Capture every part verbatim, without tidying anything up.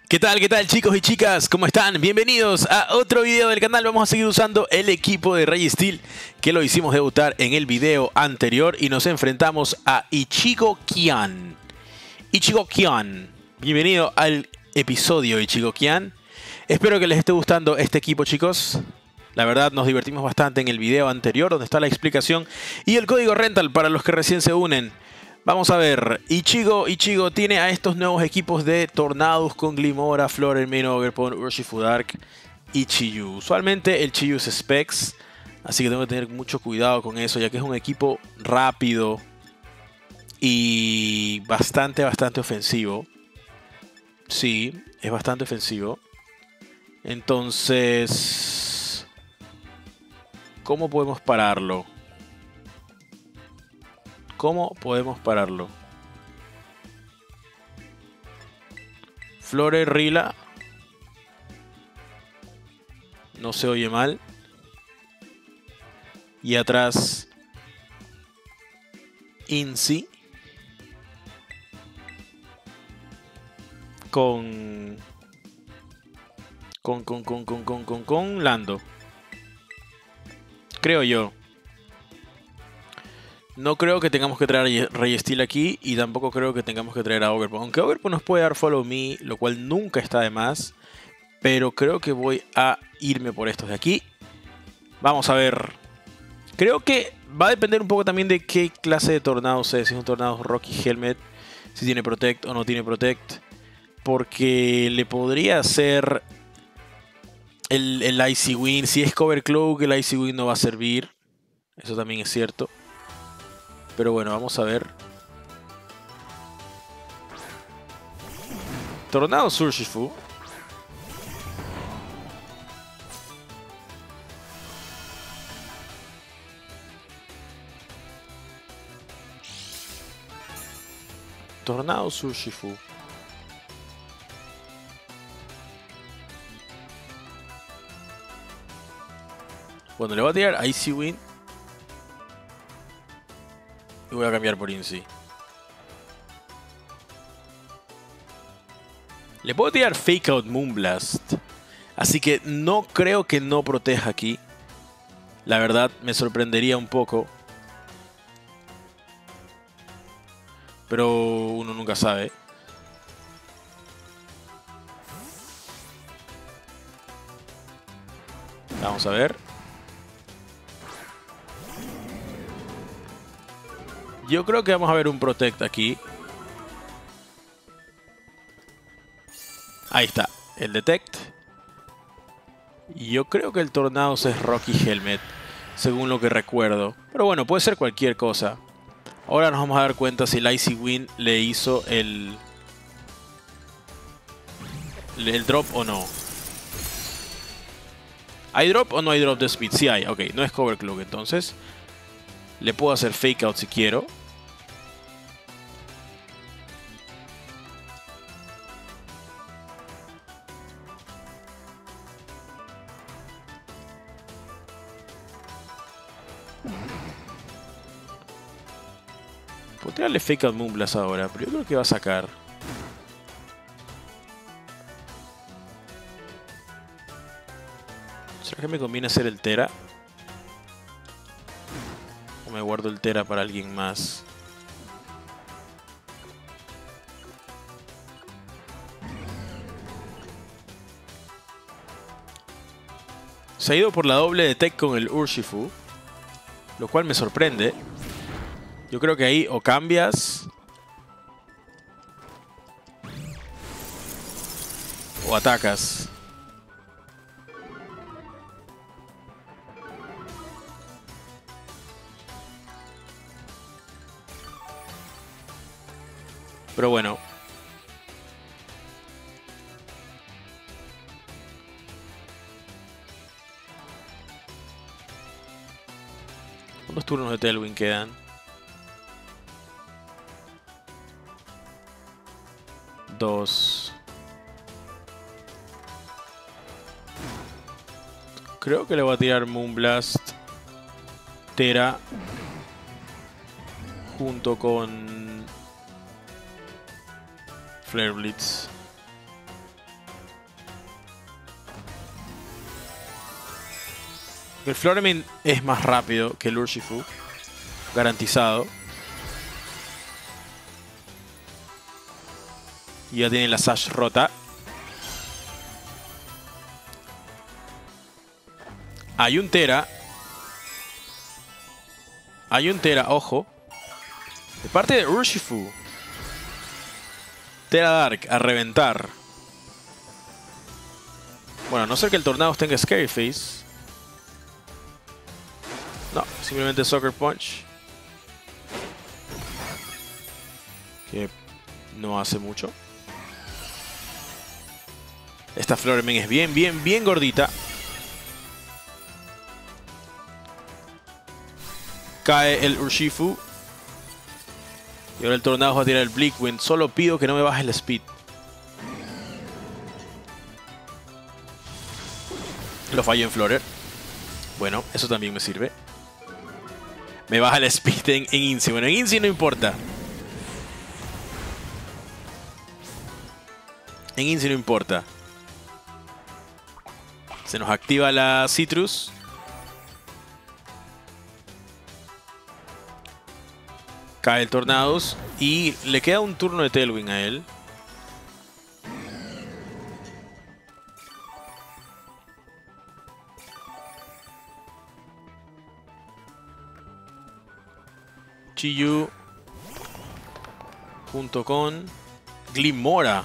¿Qué tal, qué tal, chicos y chicas? ¿Cómo están? Bienvenidos a otro video del canal. Vamos a seguir usando el equipo de Registeel, que lo hicimos debutar en el video anterior, y nos enfrentamos a Ichigo Kian. Ichigo Kian, bienvenido al episodio, Ichigo Kian. Espero que les esté gustando este equipo, chicos. La verdad, nos divertimos bastante en el video anterior, donde está la explicación y el código rental para los que recién se unen. Vamos a ver, Ichigo, Ichigo tiene a estos nuevos equipos de Tornadus con Glimmora, Flora, Main Ogerpon, Urshifu Dark y Chiyu. Usualmente el Chiyu es Specs, así que tengo que tener mucho cuidado con eso, ya que es un equipo rápido y bastante, bastante ofensivo. Sí, es bastante ofensivo. Entonces, ¿cómo podemos pararlo? ¿Cómo podemos pararlo? Flore, Rila. No se oye mal. Y atrás Inzi. Con... Con, con, con, con, con, con, con Lando. Creo yo. No creo que tengamos que traer a Registeel aquí, y tampoco creo que tengamos que traer a Ogerpon. Aunque Ogerpon nos puede dar Follow Me, lo cual nunca está de más. Pero creo que voy a irme por estos de aquí. Vamos a ver. Creo que va a depender un poco también de qué clase de tornado es. Si es un tornado Rocky Helmet, si tiene Protect o no tiene Protect. Porque le podría hacer el, el Icy Wind. Si es Cover Cloak, el Icy Wind no va a servir. Eso también es cierto. Pero bueno, vamos a ver. Tornado Urshifu. Tornado Urshifu. Bueno, le voy a tirar Icy Wind. Y voy a cambiar por Inzi. Le puedo tirar Fake Out Moonblast. Así que no creo que no proteja aquí. La verdad, me sorprendería un poco. Pero uno nunca sabe. Vamos a ver. Yo creo que vamos a ver un Protect aquí. Ahí está, el Detect. Y yo creo que el Tornados es Rocky Helmet, según lo que recuerdo. Pero bueno, puede ser cualquier cosa. Ahora nos vamos a dar cuenta si el Icy Wind le hizo el, el drop o no. ¿Hay drop o no hay drop de speed? Sí hay, ok, no es Cover Cloak entonces. Le puedo hacer Fake Out si quiero. Puedo tirarle Fake Out Moonblast ahora, pero yo creo que va a sacar. ¿Será que me conviene hacer el Tera? ¿O me guardo el Tera para alguien más? Se ha ido por la doble Detect con el Urshifu, lo cual me sorprende. Yo creo que ahí o cambias o atacas. Pero bueno. ¿Cuántos turnos de Tailwind quedan? Dos. Creo que le voy a tirar Moonblast, Tera, junto con Flare Blitz. Porque el Florament es más rápido que el Urshifu. Garantizado. Y ya tiene la Sash rota. Hay un Tera. Hay un Tera, ojo. De parte de Urshifu. Tera Dark a reventar. Bueno, a no ser que el Tornado tenga Scary Face. No, simplemente Sucker Punch. Que no hace mucho. Esta Florament es bien, bien, bien gordita. Cae el Urshifu. Y ahora el Tornado va a tirar el Bleakwind. Solo pido que no me baje el speed. Lo fallo en Florer. Bueno, eso también me sirve. Me baja el speed en, en Inci. Bueno, en Inci no importa. En Inci no importa. Se nos activa la Citrus. Cae el Tornados. Y le queda un turno de Tailwind a él. Chi-Yu junto con Glimmora.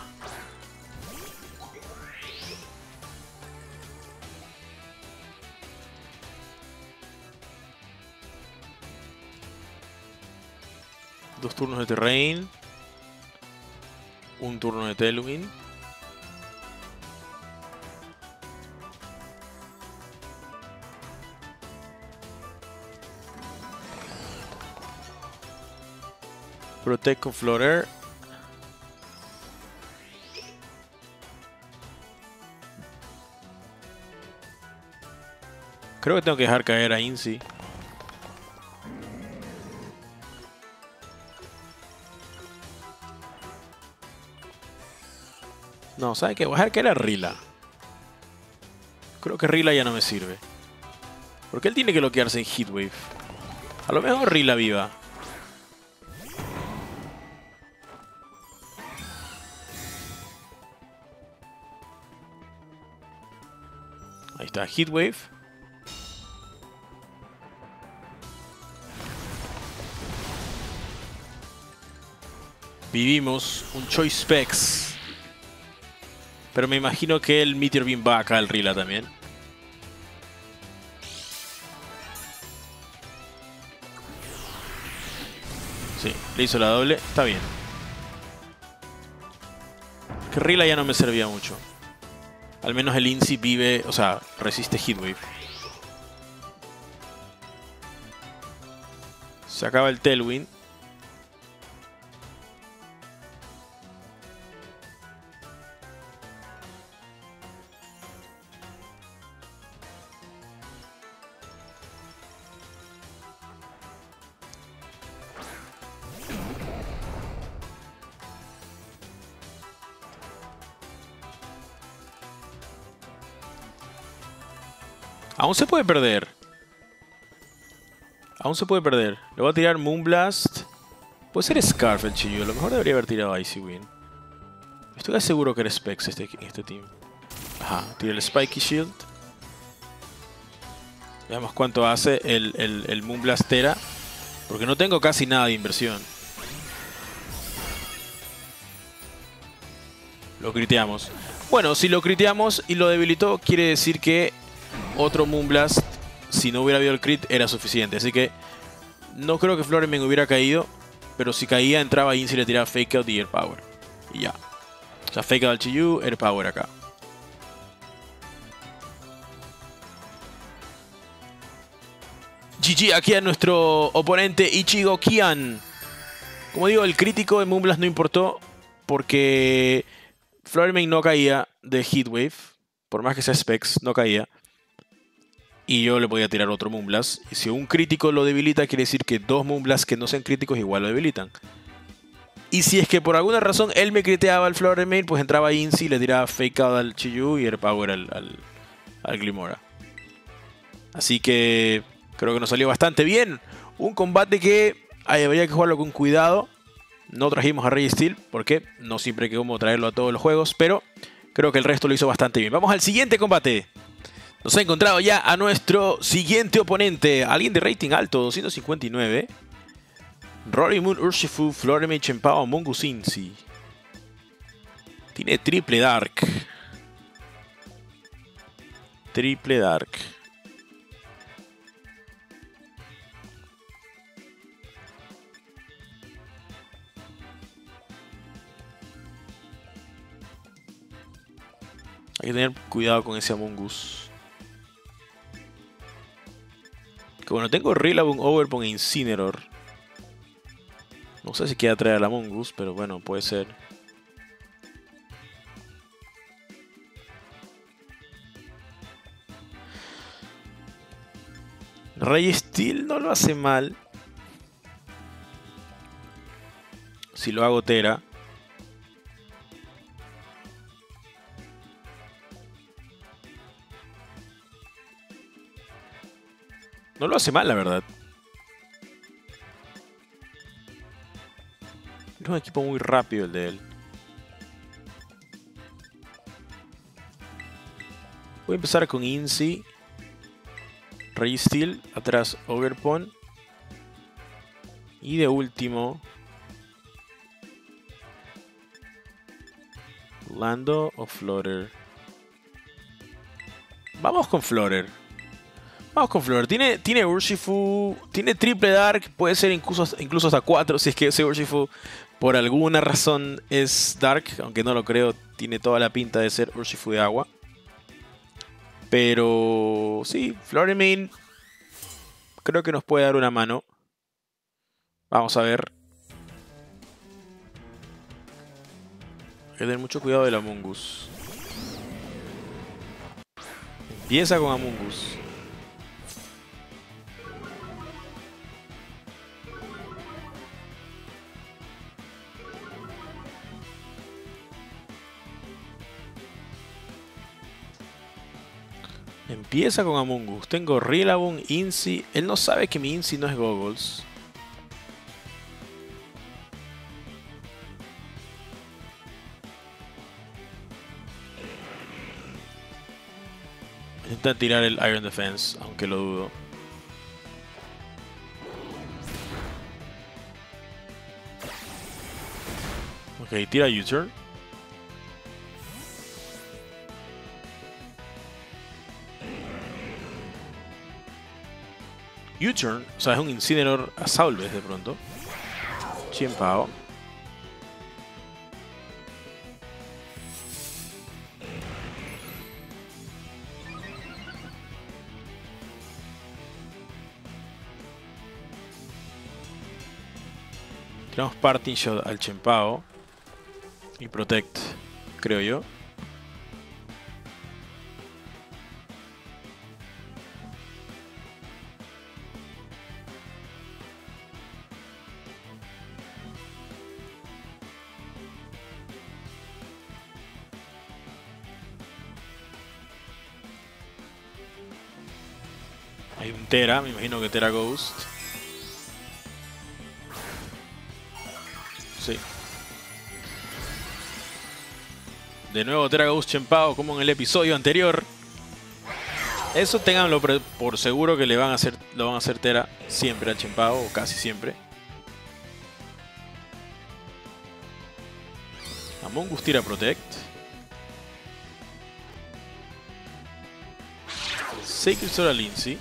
Dos turnos de Terrain. Un turno de Tailwind. Protect con Florer. Creo que tengo que dejar caer a Inci. No, ¿sabe qué? Voy a dejar caer a Rila. Creo que Rila ya no me sirve. Porque él tiene que bloquearse en Heatwave. A lo mejor Rila viva. Ahí está, Heatwave. Vivimos un Choice Specs. Pero me imagino que el Meteor Beam va acá al Rila también. Sí, le hizo la doble. Está bien. Que Rila ya no me servía mucho. Al menos el Inci vive, o sea, resiste Heatwave. Se acaba el Tailwind. Aún se puede perder. Aún se puede perder. Le voy a tirar Moonblast. Puede ser Scarf el Chi-Yu. A lo mejor debería haber tirado Icy Wind. Estoy seguro que era Specs este, este team. Ajá, tira el Spiky Shield. Veamos cuánto hace el, el, el Moonblast Tera. Porque no tengo casi nada de inversión. Lo criteamos. Bueno, si lo criteamos y lo debilitó, quiere decir que otro Moonblast, si no hubiera habido el crit, era suficiente. Así que no creo que Florament hubiera caído. Pero si caía, entraba Inci y le tiraba Fake Out y Air Power. Y ya. O sea, Fake Out al Chi-Yu, Air Power acá. G G aquí a nuestro oponente Ichigo Kian. Como digo, el crítico de Moonblast no importó. Porque Florament no caía de Heatwave. Por más que sea Specs, no caía. Y yo le podía tirar otro Moonblast. Y si un crítico lo debilita, quiere decir que dos Moonblasts que no sean críticos igual lo debilitan. Y si es que por alguna razón él me criteaba al Florament, pues entraba Inci, le tiraba Fake Out al Chi-Yu y Air Power al, al, al Glimmora. Así que creo que nos salió bastante bien. Un combate que ay, habría que jugarlo con cuidado. No trajimos a Registeel porque no siempre hay que como traerlo a todos los juegos, pero creo que el resto lo hizo bastante bien. Vamos al siguiente combate. Nos ha encontrado ya a nuestro siguiente oponente. Alguien de rating alto, doscientos cincuenta y nueve. Rory Moon, Urshifu, Floreme, Chempao, Mongoose Inzi. Tiene triple Dark. Triple Dark. Hay que tener cuidado con ese Among Us. Que bueno, tengo Rillaboom, Overpoon e Incineroar. No sé si quiera traer al Among Us, pero bueno, puede ser. Registeel no lo hace mal. Si lo hago Tera. No lo hace mal, la verdad. Es un equipo muy rápido el de él. Voy a empezar con Inzi. Registeel. Atrás Ogerpon. Y de último... Lando o Flutter. Vamos con Flutter. Vamos con Flutter. Tiene, tiene Urshifu. Tiene triple Dark. Puede ser incluso, incluso hasta cuatro. Si es que ese Urshifu por alguna razón es Dark. Aunque no lo creo. Tiene toda la pinta de ser Urshifu de agua. Pero sí, Floremain creo que nos puede dar una mano. Vamos a ver. Hay que tener mucho cuidado del Among Us. Empieza con Among Us. Empieza con Among Us. Tengo Rillaboom, Inzi. Él no sabe que mi Inzi no es Goggles. Intenta tirar el Iron Defense, aunque lo dudo. Ok, tira U-Turn. U-Turn, o sea, es un Incineroar a Saulves de pronto. Chien-Pao. Tiramos Parting Shot al Chien-Pao. Y Protect, creo yo. Hay un Tera, me imagino que Tera Ghost. Sí. De nuevo Tera Ghost Chien-Pao como en el episodio anterior. Eso ténganlo por seguro que le van a hacer, lo van a hacer Tera siempre al Chien-Pao, o casi siempre. Among Us tira Protect. Sacred Sword al Inzi.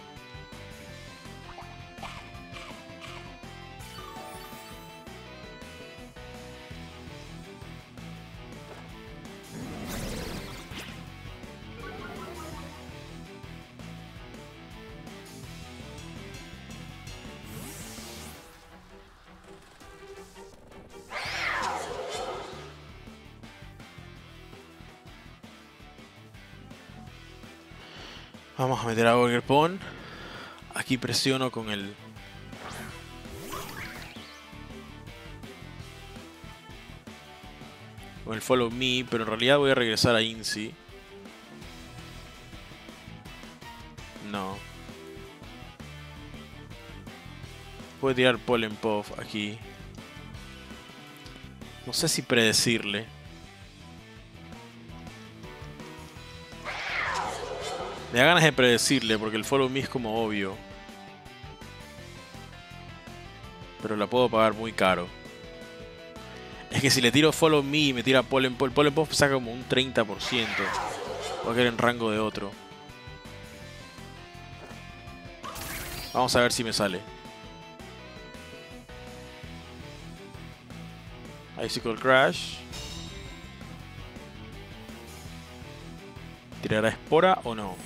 Vamos a meter a Ogerpon. Aquí presiono con el... Con el Follow Me, pero en realidad voy a regresar a Inzi. No. Puede tirar Pollen Puff aquí. No sé si predecirle. Me da ganas de predecirle porque el Follow Me es como obvio. Pero la puedo pagar muy caro. Es que si le tiro Follow Me y me tira Pollen Puff, Pollen Puff saca como un treinta por ciento. Voy a quedar en rango de otro. Vamos a ver si me sale. Icicle Crash. ¿Tirará espora o no?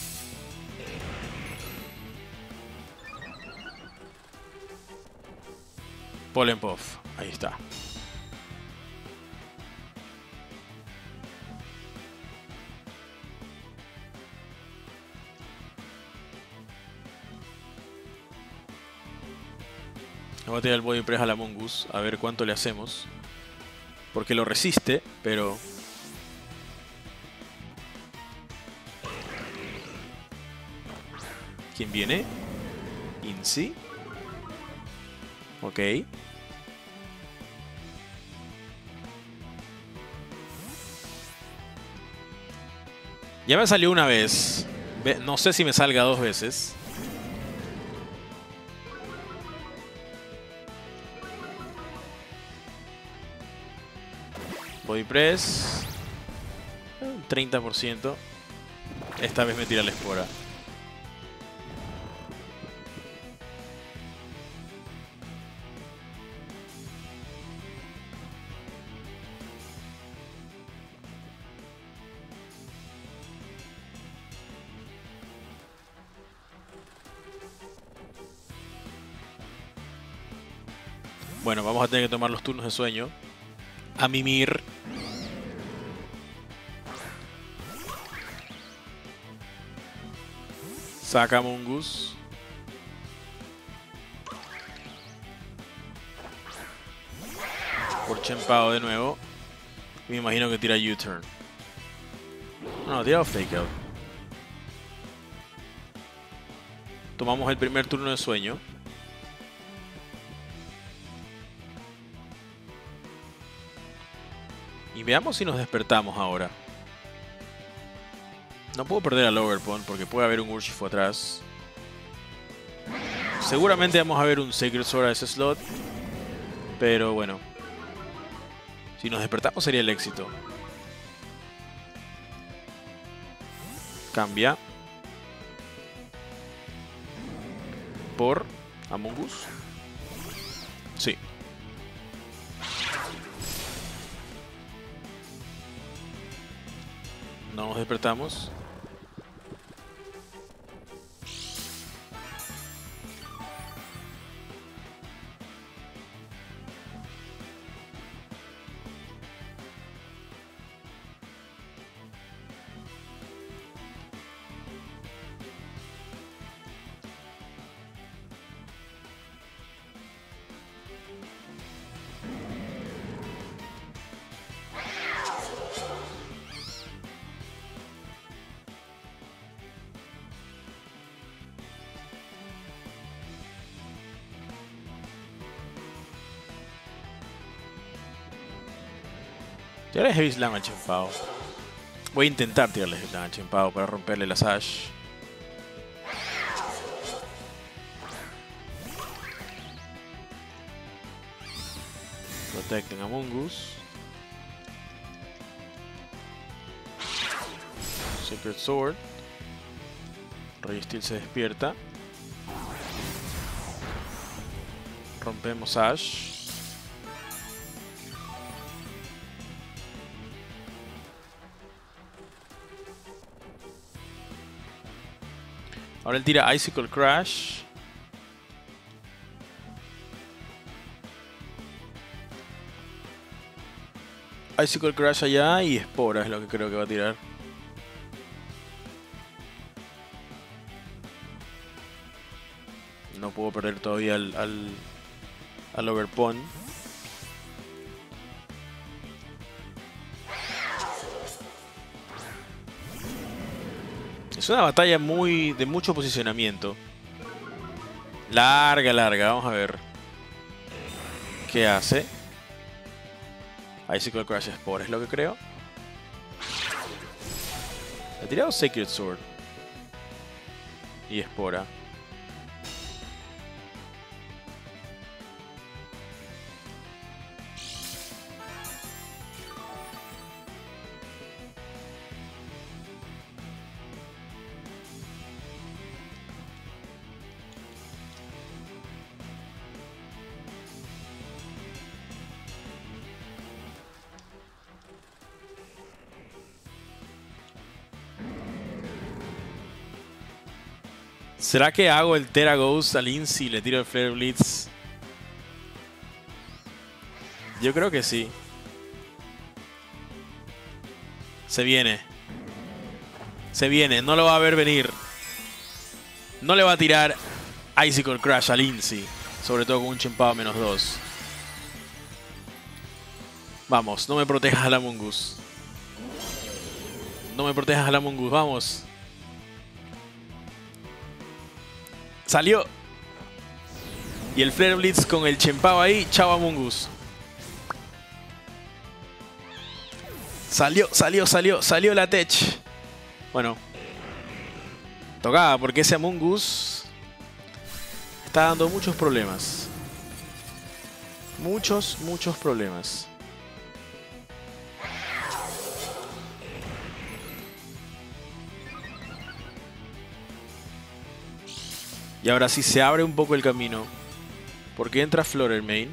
Pollen Puff. Ahí está. Le voy a tirar el Body Press a la Mongoose. A ver cuánto le hacemos. Porque lo resiste, pero... ¿Quién viene? Incy. Ok. Ya me salió una vez. No sé si me salga dos veces. Body Press. treinta por ciento. Esta vez me tira la espora. Bueno, vamos a tener que tomar los turnos de sueño. A mimir. Saca Mongoose. Por Chien-Pao de nuevo. Me imagino que tira U-Turn. No, tira Fake Out. Tomamos el primer turno de sueño. Y veamos si nos despertamos ahora. No puedo perder al Loverpond porque puede haber un Urshifu atrás. Seguramente vamos a ver un Sacred Sword a ese slot. Pero bueno. Si nos despertamos sería el éxito. Cambia. Por Amoonguss. Sí. No nos despertamos. Tirarle Heavy Slam al Chien-Pao. Voy a intentar tirarle Heavy Slam al Chien-Pao para romperle la Sash. Protecten a Mongoose. Sacred Sword. Registeel se despierta. Rompemos Ash. Ahora él tira Icicle Crash. Icicle Crash allá y Espora es lo que creo que va a tirar. No puedo perder todavía al, al, al Loverpond. Es una batalla muy de mucho posicionamiento. Larga, larga. Vamos a ver. ¿Qué hace? Icicle Crash Spore es lo que creo. Ha tirado Sacred Sword. Y Espora. ¿Será que hago el Tera Ghost al Inzi y le tiro el Flare Blitz? Yo creo que sí. Se viene. Se viene. No lo va a ver venir. No le va a tirar Icicle Crash al Inzi. Sobre todo con un Chien-Pao menos dos. Vamos, no me protejas a la Mungus. No me protejas a la Mungus, vamos. Salió. Y el Flare Blitz con el Chien-Pao ahí. Chao Amoonguss. Salió, salió, salió. Salió la Tech. Bueno. Tocaba porque ese Amoonguss está dando muchos problemas. Muchos, muchos problemas. Y ahora sí se abre un poco el camino. Porque entra Florermane.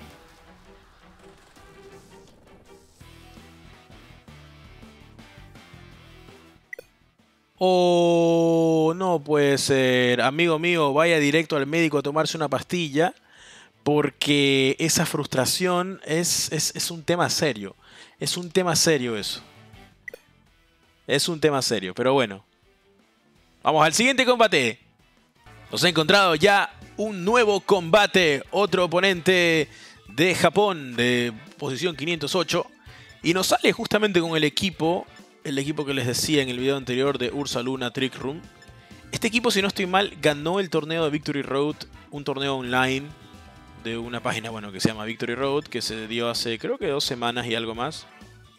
Oh, no puede ser. Amigo mío, vaya directo al médico a tomarse una pastilla. Porque esa frustración es, es, es un tema serio. Es un tema serio eso. Es un tema serio, pero bueno. Vamos al siguiente combate. Nos ha encontrado ya un nuevo combate. Otro oponente de Japón, de posición quinientos ocho. Y nos sale justamente con el equipo, el equipo que les decía en el video anterior de Ursaluna Trick Room. Este equipo, si no estoy mal, ganó el torneo de Victory Road, un torneo online de una página, bueno, que se llama Victory Road, que se dio hace creo que dos semanas y algo más.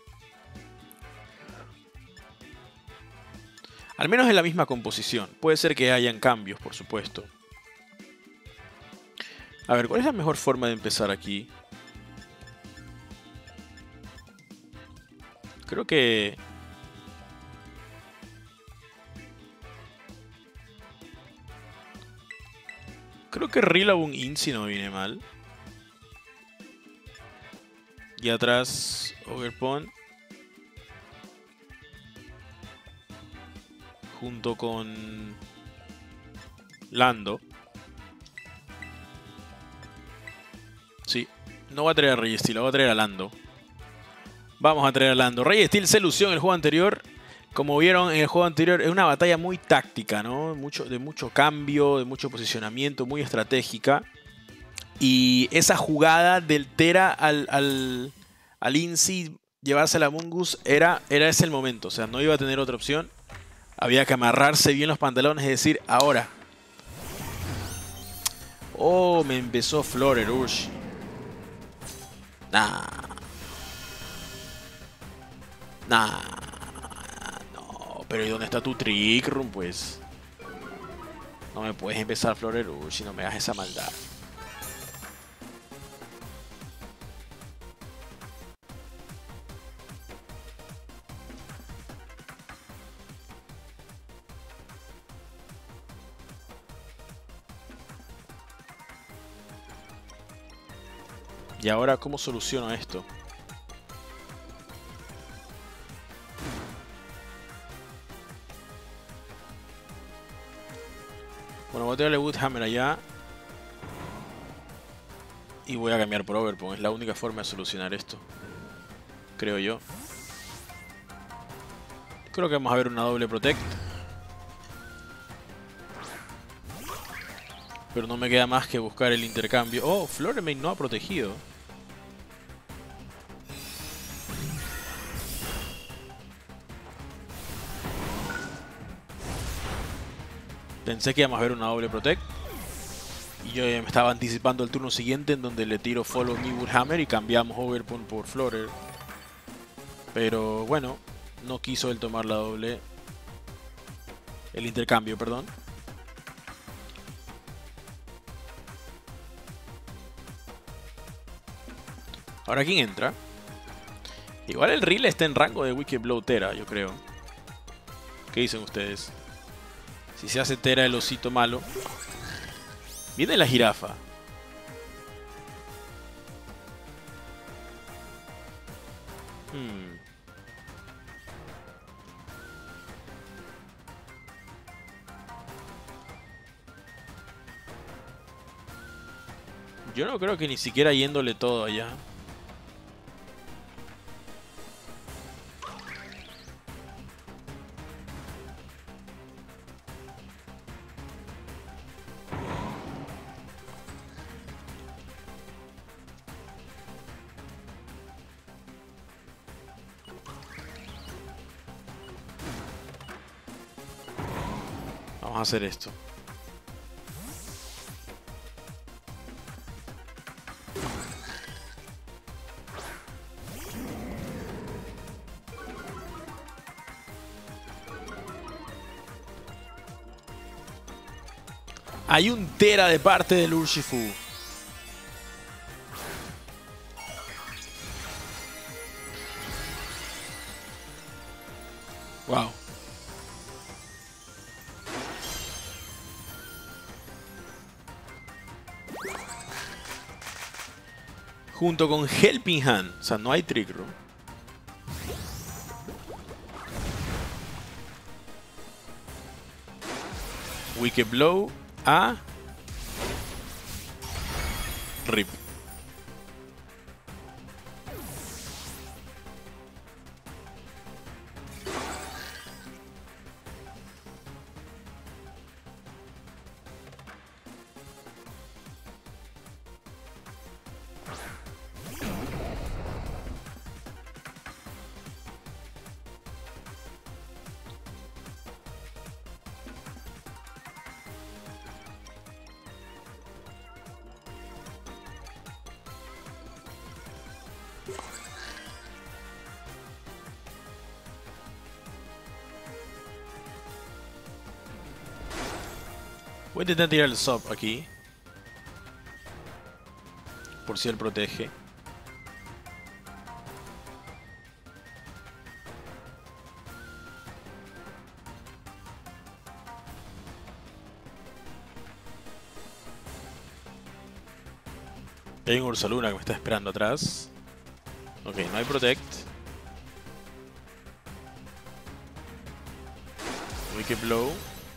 Al menos en la misma composición. Puede ser que hayan cambios, por supuesto. A ver, ¿cuál es la mejor forma de empezar aquí? Creo que... Creo que Rillaboom Inzi no me viene mal. Y atrás Ogerpon. Junto con Lando. Sí, no va a traer a Registeel, lo va a traer a Lando. Vamos a traer a Lando. Registeel se lució en el juego anterior. Como vieron en el juego anterior, es una batalla muy táctica, ¿no? Mucho, de mucho cambio, de mucho posicionamiento, muy estratégica. Y esa jugada del Tera al, al, al Inzi, llevarse a la Amoonguss, era, era ese el momento. O sea, no iba a tener otra opción. Había que amarrarse bien los pantalones y decir, ahora. Oh, me empezó Florer, Ursh. Nah. Nah. No, pero ¿y dónde está tu Trick Room, pues? No me puedes empezar Florer, Ursh, si no me hagas esa maldad. Y ahora, ¿cómo soluciono esto? Bueno, voy a tirarle Woodhammer allá. Y voy a cambiar por Ogerpon. Es la única forma de solucionar esto. Creo yo. Creo que vamos a ver una doble Protect. Pero no me queda más que buscar el intercambio. Oh, Florermane no ha protegido. Pensé que íbamos a ver una doble protect. Y yo ya me estaba anticipando el turno siguiente en donde le tiro Follow Me with Hammer y cambiamos Overpoint por Flutter. Pero bueno, no quiso él tomar la doble. El intercambio, perdón. Ahora, ¿quién entra? Igual el Reel está en rango de Wicked Blow Tera, yo creo. ¿Qué dicen ustedes? Si se hace Tera el osito malo. Viene la jirafa. Hmm. Yo no creo que ni siquiera yéndole todo allá. Vamos a hacer esto. Hay un Tera de parte del Urshifu. Wow. Junto con Helping Hand. O sea, no hay Trick Room. Wicked Blow a Rip. Voy a intentar tirar el sub aquí. Por si él protege. Hay un Ursaluna que me está esperando atrás. Ok, no hay protect. Wicked Blow.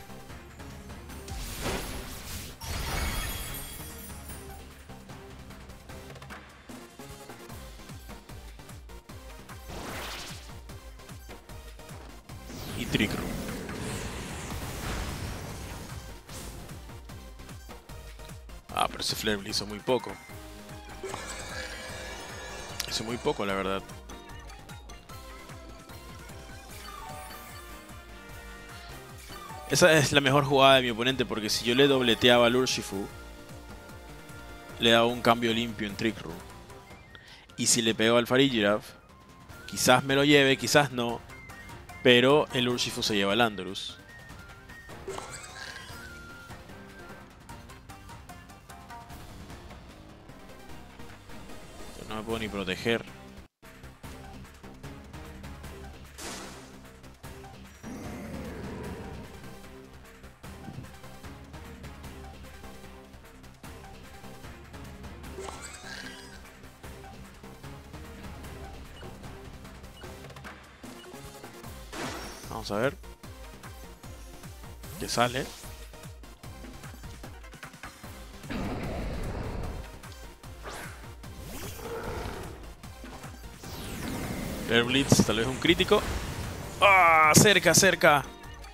Y Trick Room. Ah, pero ese Flare me hizo muy poco. Hizo muy poco, la verdad. Esa es la mejor jugada de mi oponente, porque si yo le dobleteaba al Urshifu, le daba un cambio limpio en Trick Room. Y si le pego al Farigiraf, quizás me lo lleve, quizás no. Pero el Urshifu se lleva al Landorus. No me puedo ni proteger. Vamos a ver qué sale. Air Blitz, tal vez un crítico. ¡Ah! Cerca, cerca.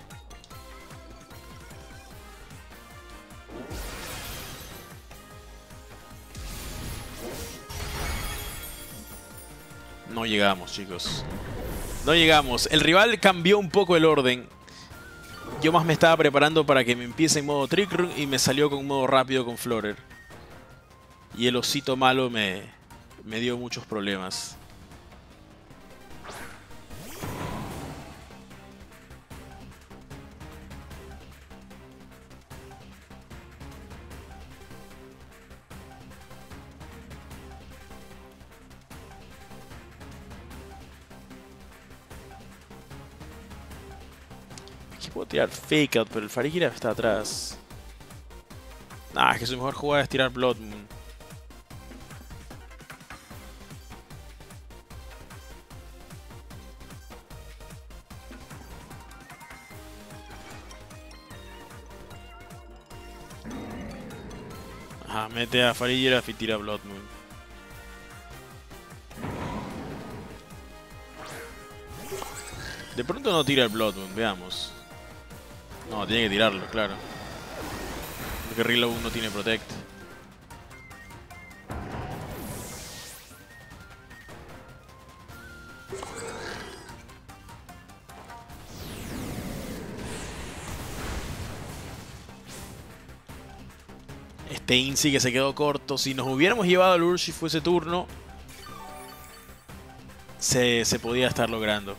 No llegamos, chicos. No llegamos. El rival cambió un poco el orden. Yo más me estaba preparando para que me empiece en modo Trick Room y me salió con modo rápido con Florer. Y el osito malo me, me dio muchos problemas. Aquí puedo tirar Fake Out, pero el Farigiraf está atrás. Nah, es que su mejor jugada es tirar Blood Moon. Ajá, mete a Farigiraf y tira Blood Moon. De pronto no tira el Blood Moon, veamos. No, tiene que tirarlo, claro. Porque Reload no tiene Protect. Este Inzi que se quedó corto. Si nos hubiéramos llevado al Urshifu ese turno, se, se podía estar logrando.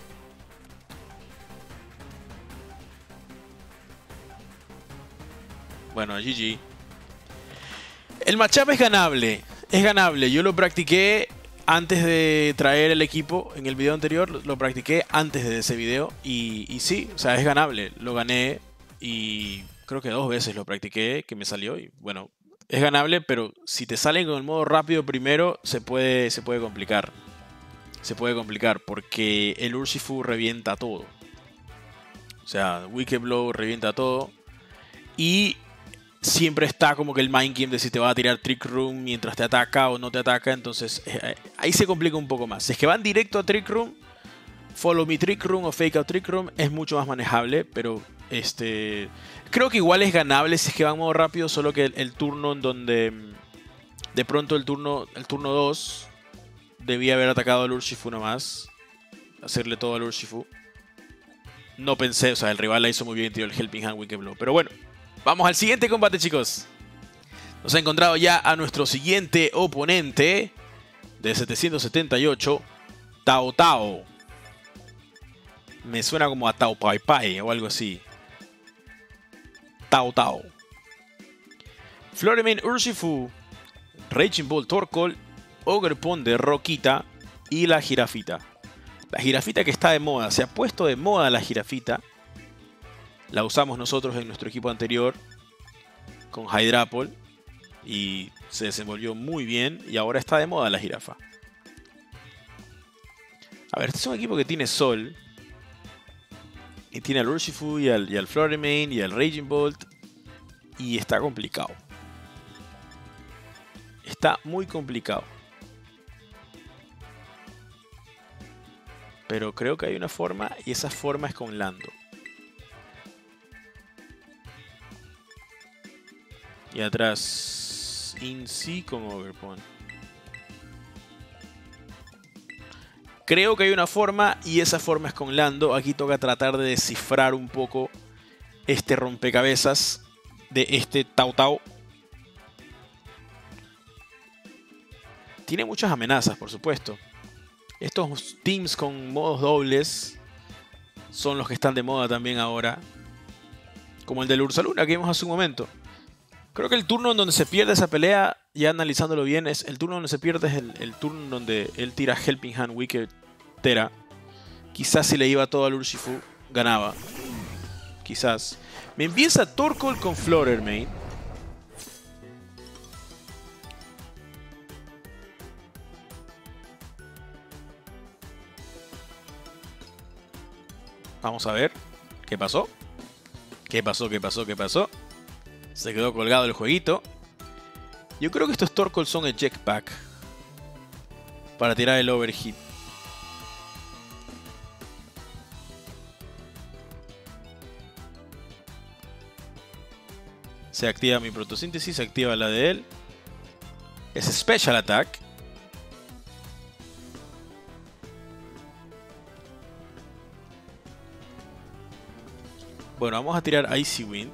Bueno, G G. El matchup es ganable. Es ganable. Yo lo practiqué antes de traer el equipo. En el video anterior lo practiqué antes de ese video. Y, y sí, o sea, es ganable. Lo gané y creo que dos veces lo practiqué que me salió. Y bueno, es ganable, pero si te salen con el modo rápido primero, se puede, se puede complicar. Se puede complicar porque el Urshifu revienta todo. O sea, Wicked Blow revienta todo. Y siempre está como que el mind game de si te va a tirar Trick Room mientras te ataca o no te ataca. Entonces eh, ahí se complica un poco más. Si es que van directo a Trick Room, Follow Me Trick Room o Fake Out Trick Room es mucho más manejable. Pero este creo que igual es ganable si es que van modo rápido. Solo que el, el turno en donde de pronto el turno el turno dos debía haber atacado al Urshifu nomás. Hacerle todo al Urshifu. No pensé, o sea, el rival la hizo muy bien, tiró el Helping Hand Wicked Blow. Pero bueno. Vamos al siguiente combate, chicos. Nos ha encontrado ya a nuestro siguiente oponente de setecientos setenta y ocho, Tao Tao. Me suena como a Tao Pai Pai o algo así. Tao Tao. Floremain Urshifu, Raging Ball Torkoal, Ogre Pond de Roquita y la jirafita. La jirafita que está de moda, se ha puesto de moda la jirafita. La usamos nosotros en nuestro equipo anterior con Hydrapol y se desenvolvió muy bien y ahora está de moda la jirafa. A ver, este es un equipo que tiene Sol y tiene al Urshifu y al, y al Floremain y al Raging Bolt y está complicado. Está muy complicado. Pero creo que hay una forma y esa forma es con Lando. Y atrás Inzi con Overpon. Creo que hay una forma y esa forma es con Lando. Aquí toca tratar de descifrar un poco este rompecabezas de este Tao Tao. Tiene muchas amenazas, por supuesto. Estos teams con modos dobles son los que están de moda también ahora. Como el del Ursaluna que vimos hace un momento. Creo que el turno en donde se pierde esa pelea, ya analizándolo bien, es el turno donde se pierde es el, el turno en donde él tira Helping Hand Wicked Tera. Quizás si le iba todo al Urshifu, ganaba. Quizás. Me empieza Torkoal con Floremain. Vamos a ver. ¿Qué pasó? ¿Qué pasó? ¿Qué pasó? ¿Qué pasó? Se quedó colgado el jueguito. Yo creo que estos Torkoal son el Jetpack para tirar el Overheat. Se activa mi protosíntesis, se activa la de él. Es Special Attack. Bueno, vamos a tirar Icy Wind.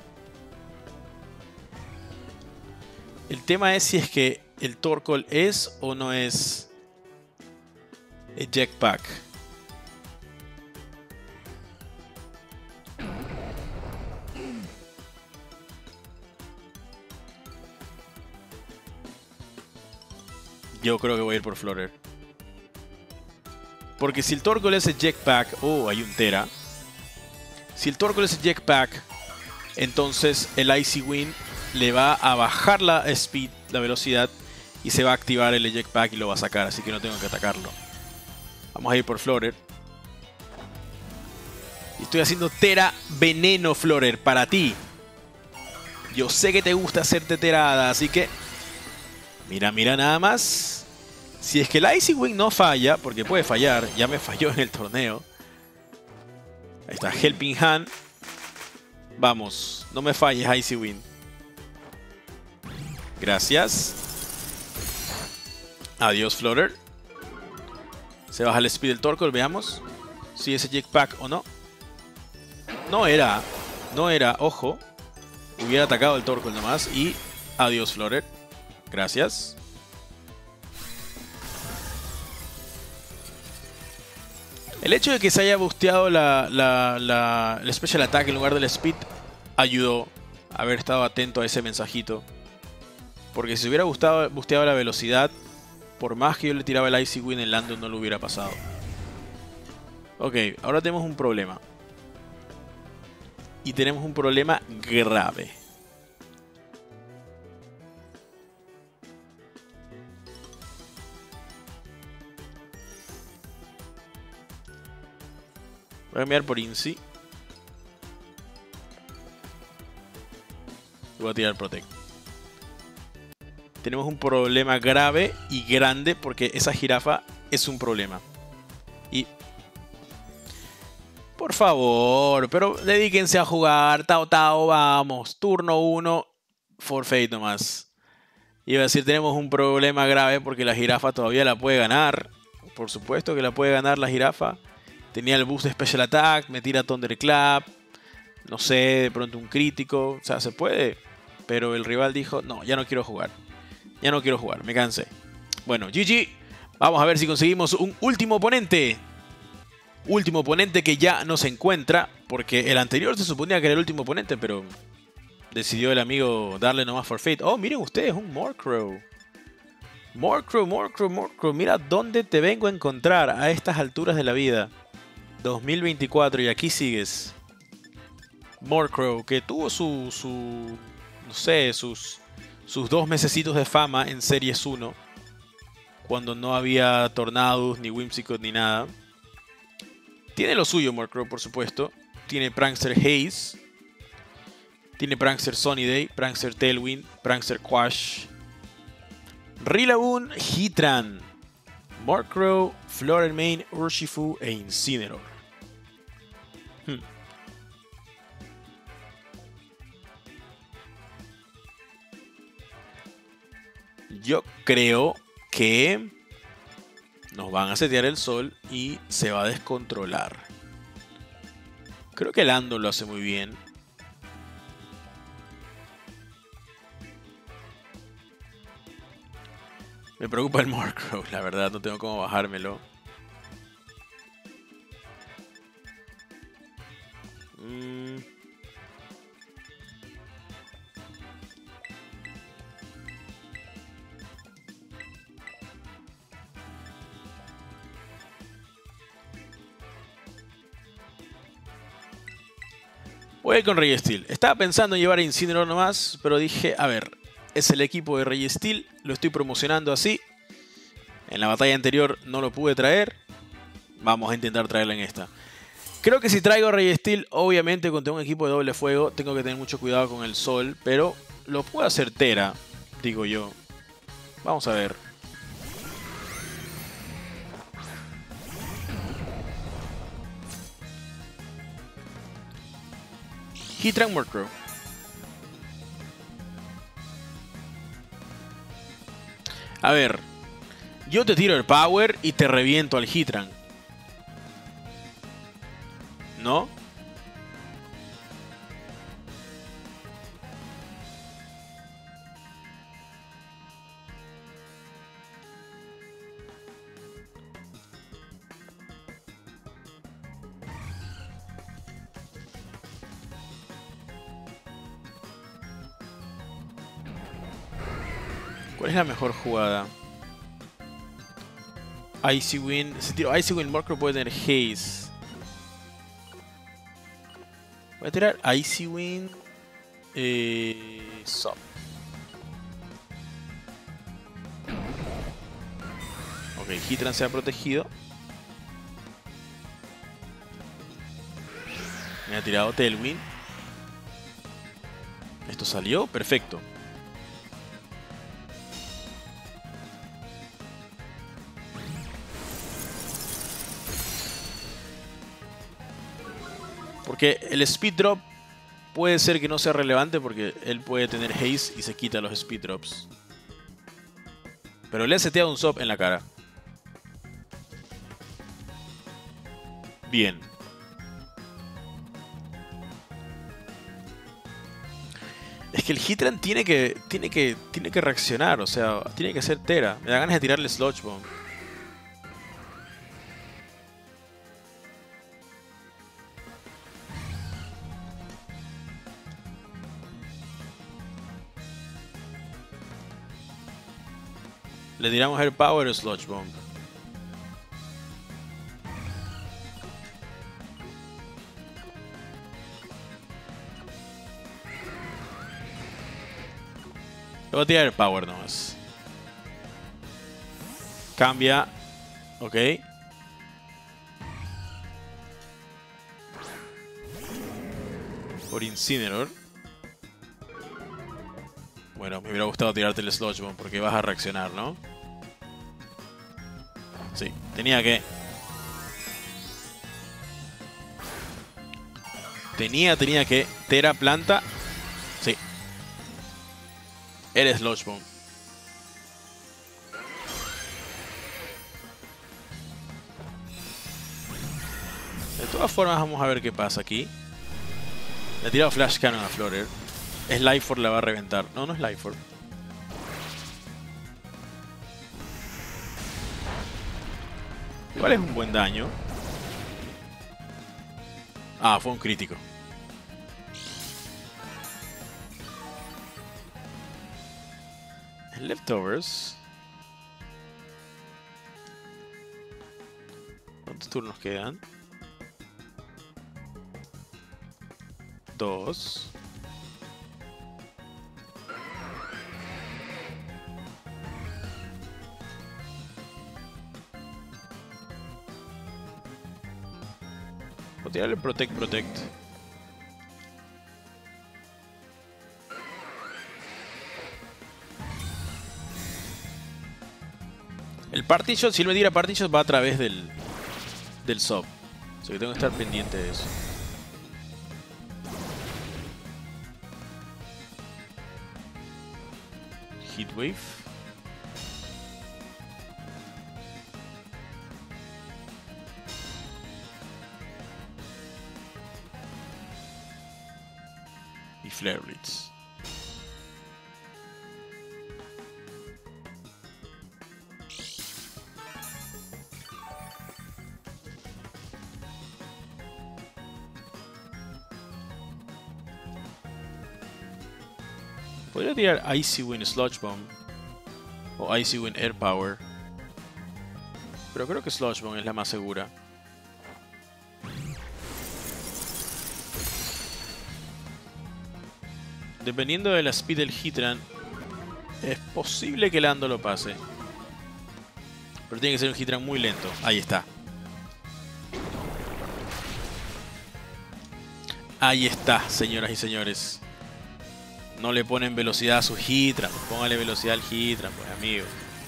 El tema es si es que el Torkoal es o no es Eject Pack. Yo creo que voy a ir por Flutter. Porque si el Torkoal es Eject Pack... Oh, hay un Tera. Si el Torkoal es Eject Pack, entonces el Icy Wind le va a bajar la speed, la velocidad, y se va a activar el Eject Pack y lo va a sacar, así que no tengo que atacarlo. Vamos a ir por Flutter. Y estoy haciendo Tera Veneno Flutter para ti. Yo sé que te gusta hacerte terada, así que... Mira, mira nada más. Si es que el Icy Wind no falla, porque puede fallar, ya me falló en el torneo. Ahí está, Helping Hand. Vamos, no me falles, Icy Wind. Gracias. Adiós, Flutter. Se baja el speed del Torkoal, veamos si es Eject Pack o no. No era, no era, ojo. Hubiera atacado el Torkoal nomás y adiós, Flutter. Gracias. El hecho de que se haya busteado la, la, la, el Special Attack en lugar del Speed ayudó a haber estado atento a ese mensajito. Porque si se hubiera busteado, busteado la velocidad, por más que yo le tiraba el Icy Wind en Landon no lo hubiera pasado. Ok, ahora tenemos un problema. Y tenemos un problema grave. Voy a enviar por Inci. Voy a tirar Protect. Tenemos un problema grave y grande porque esa jirafa es un problema. Y... Por favor, pero dedíquense a jugar. Tao Tao, vamos. Turno uno. Forfeit nomás. Iba a decir, tenemos un problema grave porque la jirafa todavía la puede ganar. Por supuesto que la puede ganar la jirafa. Tenía el boost de Special Attack, me tira Thunderclap, no sé, de pronto un crítico, o sea, se puede. Pero el rival dijo, no, ya no quiero jugar, ya no quiero jugar, me cansé. Bueno, G G, vamos a ver si conseguimos un último oponente. Último oponente que ya no se encuentra, porque el anterior se suponía que era el último oponente, pero decidió el amigo darle nomás forfeit. Oh, miren ustedes, un Murkrow. Murkrow, Murkrow, Murkrow, mira dónde te vengo a encontrar a estas alturas de la vida. dos mil veinticuatro y aquí sigues. Murkrow, que tuvo su, su no sé, sus, sus dos mesecitos de fama en Series uno. Cuando no había Tornadus, ni Whimsicott, ni nada. Tiene lo suyo Murkrow, por supuesto. Tiene Prankster Haze. Tiene Prankster Sunnyday, Prankster Tailwind, Prankster Quash. Rillaboom, Heatran. Murkrow, Florelmane, Urshifu e Incineroar. Hmm. Yo creo que nos van a setear el sol y se va a descontrolar. Creo que Landon lo hace muy bien. Me preocupa el Murkrow, la verdad, no tengo cómo bajármelo. Mm. Voy a ir con Registeel. Estaba pensando en llevar a Incineroar nomás, pero dije, a ver, es el equipo de Registeel, lo estoy promocionando así. En la batalla anterior no lo pude traer. Vamos a intentar traerlo en esta. Creo que si traigo a Registeel, obviamente contra un equipo de doble fuego, tengo que tener mucho cuidado con el sol, pero lo puedo hacer Tera, digo yo. Vamos a ver. Heatran Murkrow. A ver, yo te tiro el Power y te reviento al Heatran. ¿No? ¿Cuál es la mejor jugada? Icy Wind. Si tiro Icy Wind, Murkrow puede tener Haze. Voy a tirar Icy Wind. Eh, Sop. Ok, Heatran se ha protegido. Me ha tirado Tailwind. Esto salió, perfecto. Porque el Speed Drop puede ser que no sea relevante porque él puede tener Haze y se quita los Speed Drops. Pero le ha seteado un Sop en la cara. Bien. Es que el Heatran tiene que, tiene que, tiene que reaccionar, o sea, tiene que ser Tera. Me da ganas de tirarle Sludge Bomb. Le tiramos Air Power o Sludge Bomb. Le voy a tirar Air Power nomás. Cambia. Ok. Por Incineroar. Bueno, me hubiera gustado tirarte el Sludge Bomb porque vas a reaccionar, ¿no? Sí, tenía que... Tenía, tenía que... Tera, planta... Sí. Eres Sludge Bomb. De todas formas, vamos a ver qué pasa aquí. Le he tirado Flash Cannon a Florer. Slifer la va a reventar. No, no es Slifer. Igual es un buen daño. Ah, fue un crítico. Leftovers. ¿Cuántos turnos quedan? Dos. Voy a tirarle Protect, Protect. El Party Shot, si él me tira Party Shot, va a través del, del Sop. O sea que tengo que estar pendiente de eso. Heatwave. Y Flare Blitz. Podría tirar Icy Wind Sludge Bomb o Icy Wind Air Power, pero creo que Sludge Bomb es la más segura. Dependiendo de la speed del Heatran, es posible que Lando lo pase, pero tiene que ser un Heatran muy lento. Ahí está. Ahí está, señoras y señores. No le ponen velocidad a su Heatran. Póngale velocidad al Heatran, pues amigo.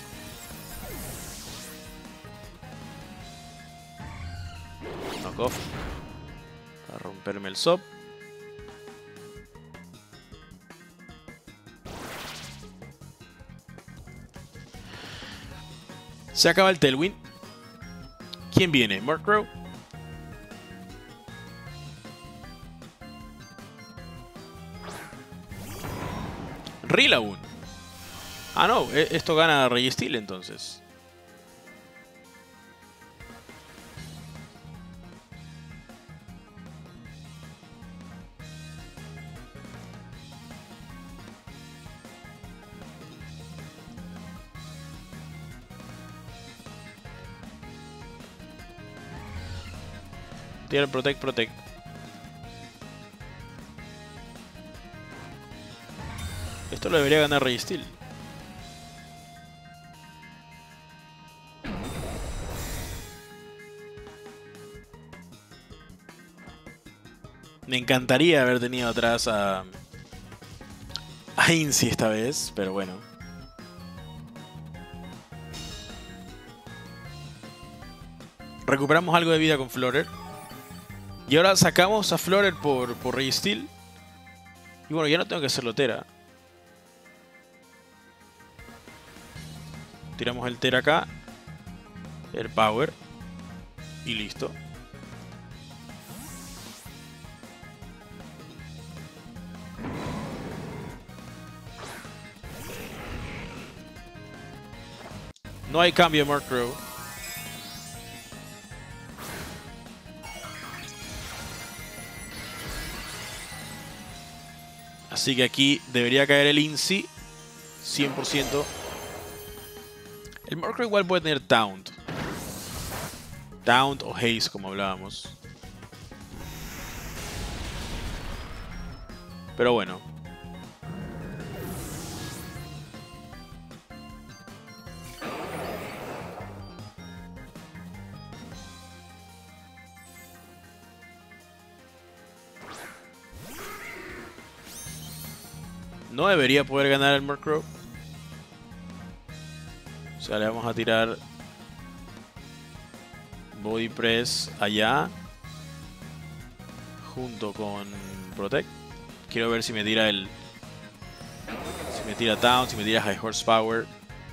Knockoff. Para romperme el Sop. Se acaba el Tailwind. ¿Quién viene? Murkrow. Rillaboom. Ah, no. Esto gana Registeel entonces. Tira el Protect, Protect. Esto lo debería ganar Registeel. Me encantaría haber tenido atrás a, a Incy esta vez, pero bueno. Recuperamos algo de vida con Florer. Y ahora sacamos a Florer por, por Registeel. Y bueno, ya no tengo que hacerlo Tera. Tiramos el Tera acá. El Power. Y listo. No hay cambio de Murkrow. Así que aquí debería caer el Incy. cien por ciento. El Murkrow igual puede tener Taunt. Taunt o Haze, como hablábamos. Pero bueno. No debería poder ganar el Murkrow. O sea, le vamos a tirar Body Press allá. Junto con Protect. Quiero ver si me tira el... Si me tira Taunt, si me tira High Horsepower.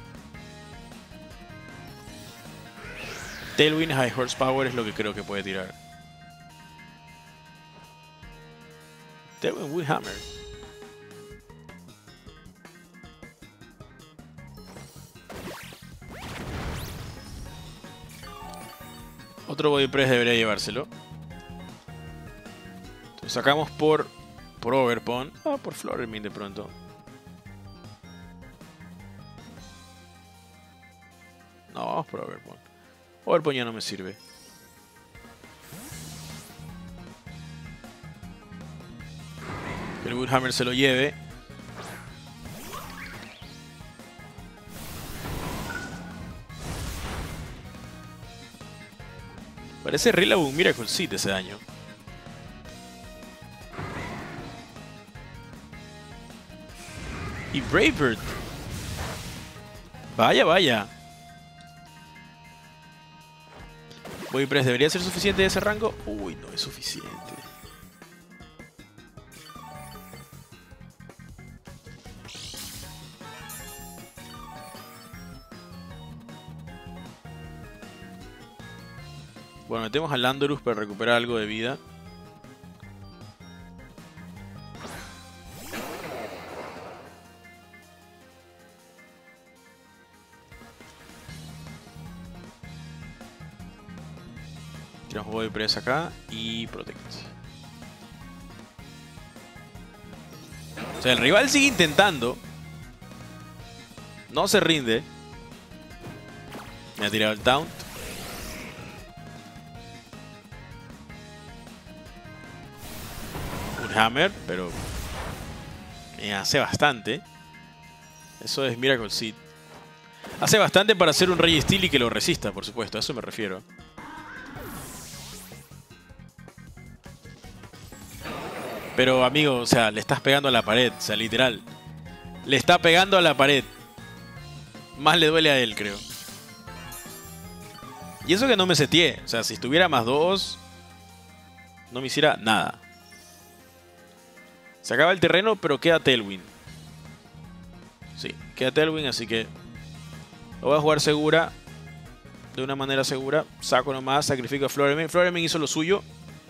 Tailwind High Horsepower es lo que creo que puede tirar. Tailwind Windhammer. Otro Body Press debería llevárselo. Entonces sacamos por... Por Overpon. Ah, por Florermin de pronto. No, vamos por Overpon. Overpon ya no me sirve. Que el Woodhammer se lo lleve. Parece Rillaboom Miracle Seed ese daño. Y Brave Bird. Vaya, vaya. Body Press debería ser suficiente de ese rango. Uy, no es suficiente. Bueno, metemos a Landorus para recuperar algo de vida. Tiramos Body Press acá y Protect. O sea, el rival sigue intentando. No se rinde. Me ha tirado el Taunt. Hammer, pero me hace bastante. Eso es Miracle Seed. Hace bastante para hacer un Registeel y que lo resista, por supuesto, a eso me refiero. Pero amigo, o sea, le estás pegando a la pared, o sea, literal. Le está pegando a la pared. Más le duele a él, creo. Y eso que no me seteé, o sea, si estuviera más dos, no me hiciera nada. Se acaba el terreno, pero queda Tailwind. Sí, queda Tailwind, así que lo voy a jugar segura. De una manera segura. Saco nomás, sacrifico a Florermin. Florermin hizo lo suyo.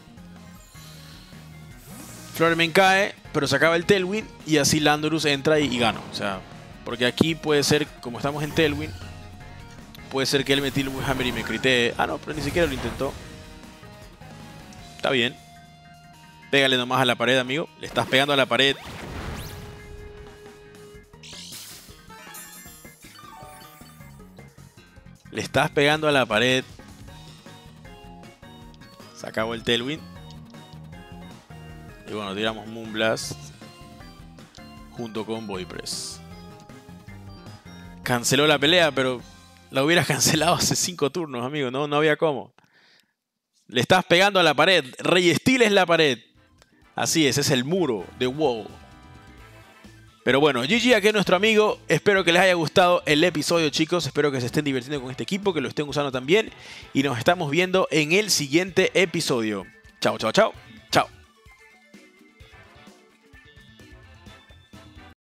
Florermin cae, pero se acaba el Tailwind. Y así Landorus entra y, y gano. O sea, porque aquí puede ser, como estamos en Tailwind, puede ser que él me tire un Hammer y me critee. Ah, no, pero ni siquiera lo intentó. Está bien. Pégale nomás a la pared, amigo. Le estás pegando a la pared. Le estás pegando a la pared. Se acabó el Tailwind. Y bueno, tiramos Moonblast junto con Body Press. Canceló la pelea, pero la hubieras cancelado hace cinco turnos, amigo. No, no había cómo. Le estás pegando a la pared. Rey Steel es la pared. Así es, es el muro de WoW. Pero bueno, G G aquí es nuestro amigo. Espero que les haya gustado el episodio, chicos. Espero que se estén divirtiendo con este equipo, que lo estén usando también. Y nos estamos viendo en el siguiente episodio. Chao, chao, chao.